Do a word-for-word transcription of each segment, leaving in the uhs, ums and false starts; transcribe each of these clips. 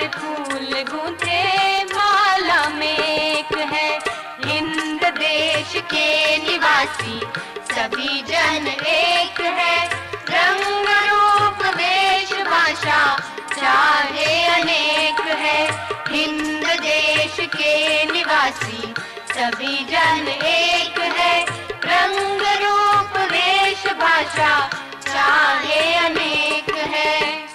फूल गूंथे माला में एक है। हिंद देश के निवासी सभी जन एक है। रंग रूप वेश भाषा चाहे अनेक है। हिंद देश के निवासी सभी जन एक है। रंग रूप वेश भाषा चाहे अनेक है।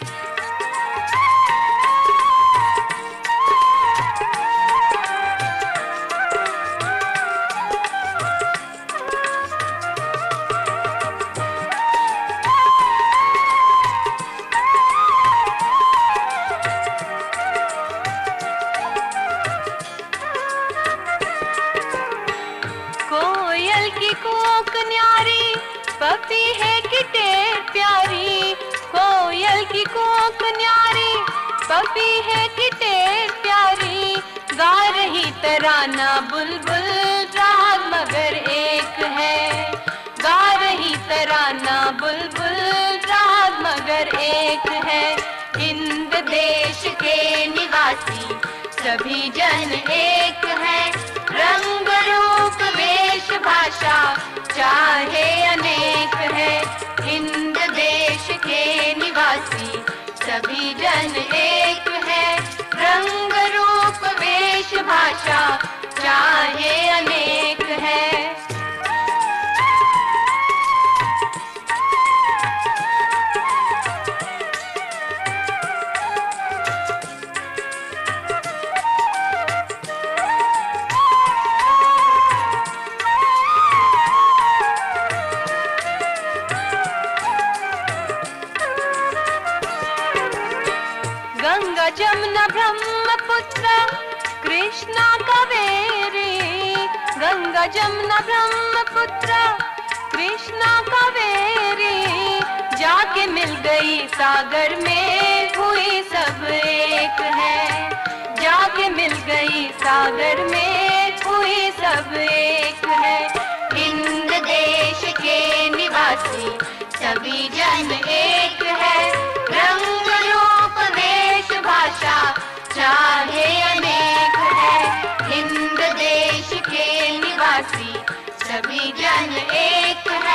कोयल की कोक न्यारी पपी है गिटेर प्यारी। कोयल की कोक न्यारी पपी है गिटेर प्यारी। गा रही तराना बुलबुल राग मगर एक है। गा रही तराना बुलबुल राग मगर एक है। हिंद देश के निवासी सभी जन एक है। रंग रूप वेश भाषा चाहे अनेक है। हिंद देश के निवासी सभी जन एक है। रंग रूप वेश भाषा चाहे अनेक है। गंगा जमुना ब्रह्मपुत्र कृष्णा कावेरी। गंगा जमुना ब्रह्मपुत्र कृष्णा कावेरी। जाके मिल गई सागर में हुई सब एक है। जाके मिल गई सागर में हुई सब एक है। हिंद देश के निवासी सभी जन एक है। रंग रूप वेश भाषा चाहे अनेक है। हिंद देश के निवासी सभी जन एक है।